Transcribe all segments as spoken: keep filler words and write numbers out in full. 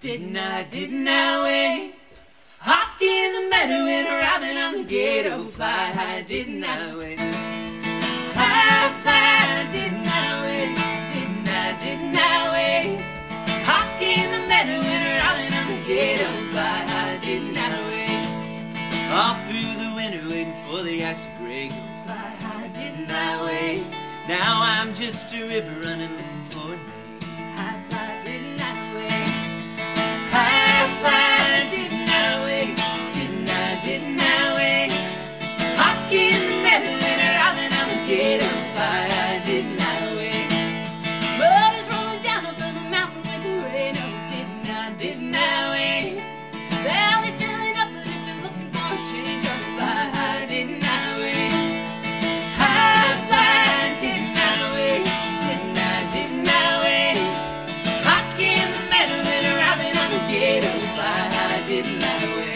Didn't I, didn't I wait? Hawk in the meadow and a robin on the gate. Oh, fly high, didn't I wait? High, fly, didn't I wait? Didn't I, didn't I wait? Hawk in the meadow and a robin on the gate. Oh, fly high, didn't I wait? All through the winter waiting for the ice to break. Oh, fly high, didn't I wait? Now I'm just a river running looking for a name. High, fly, didn't I wait? High, fly, didn't I wait? Didn't I, didn't I wait? Hawk in the meadow and a robin on the gate. Oh, fly high, didn't I wait? Mud is rolling down over the mountain with the rain. Oh, didn't I, didn't I wait? Valley filling up as if you're looking for a change. Oh, fly high, didn't I wait? High, fly, didn't I wait? Didn't I, didn't I wait? Hawk in the meadow and a robin on the gate. Oh, fly high, didn't I wait?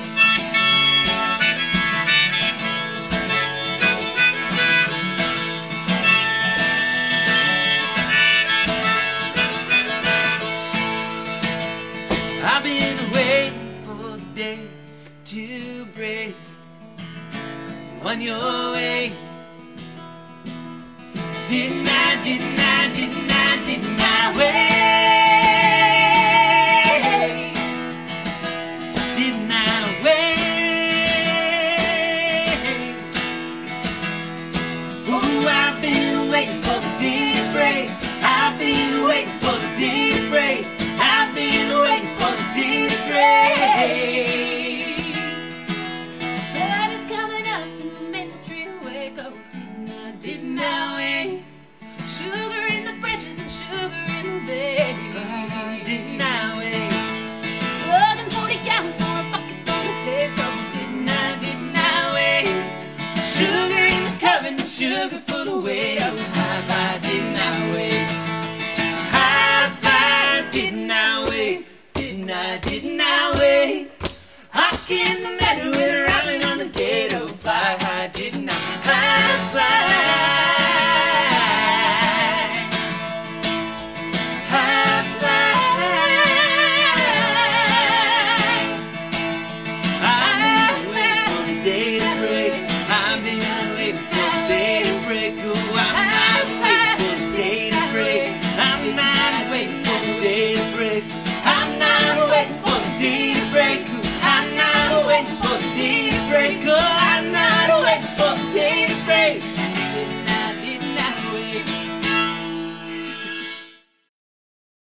I've been waiting for the day to break on your way. Didn't I, didn't I, didn't I, didn't I wait? Didn't I wait? Oh, I've been waiting for the day to break. I've been waiting for the day to break. I've been waiting for the day to break. Sun is coming up and the maple tree awake. Oh, didn't I, didn't I wait? Sugar in the branches and sugar in the bay. Didn't I wait? Slugging forty gallons for a bucket for the taste. Oh, didn't I, didn't I wait? Sugar in the cup and sugar for the weight. Oh, high five, didn't I wait? High five, didn't I wait? Didn't I, didn't I wait? Hawk in the meadow with